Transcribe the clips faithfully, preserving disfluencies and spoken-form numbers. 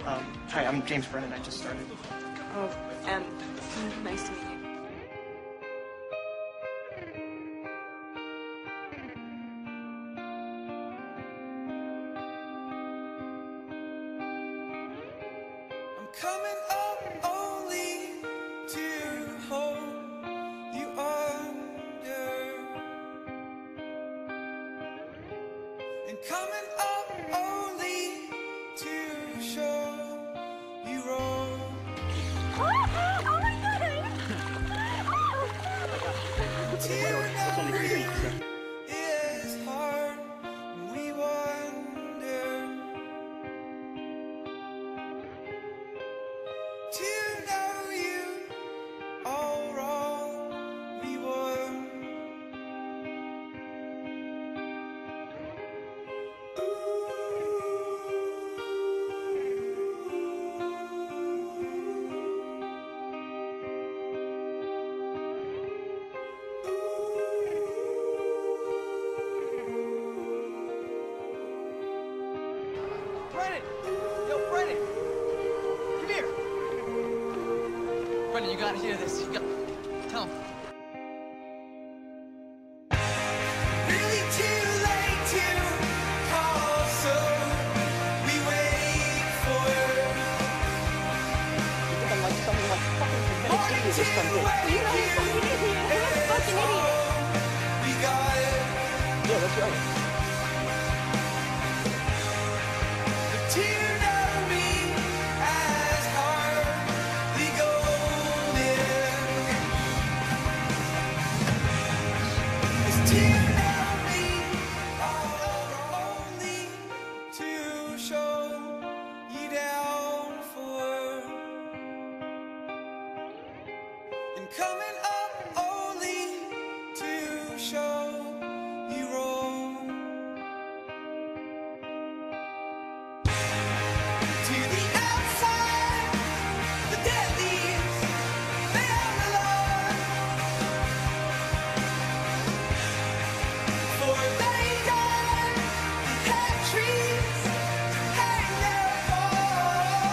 Um, hi, I'm James Brennan. I just started. Oh, Em. Nice to meet you. Coming up only to hold you under, and coming up only to show you wrong. Oh, oh my God! To know is hard, and we wonder. To know you all wrong, we won. Brennan! Yo, Brennan! Come here! Brennan, you gotta hear this. You got... Tell him. Really too late to call, so we wait for I'm like something like fucking morning to wake you. It's all we got it. Yeah, that's right. To know me as hardly golden is to know me only to show you down for, and coming up only to show you wrong. To the outside, the dead leaves, they are alive. For they die, had trees to hang their fall.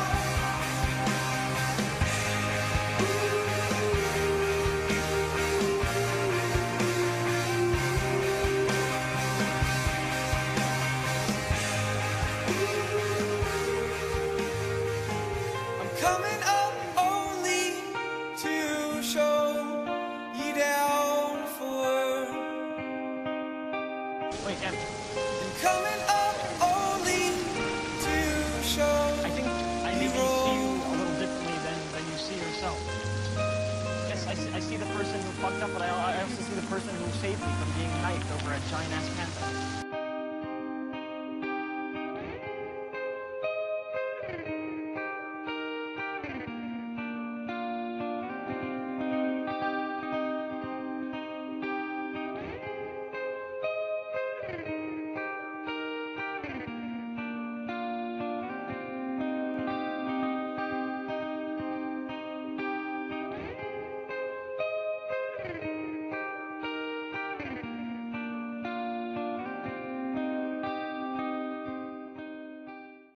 I'm coming up only to show you down for, Wait, Em, and coming up only to show I think I maybe see you a little differently than, than you see yourself. Yes, I see, I see the person who fucked up, but I, I also see the person who saved me from being knifed over a giant-ass panda.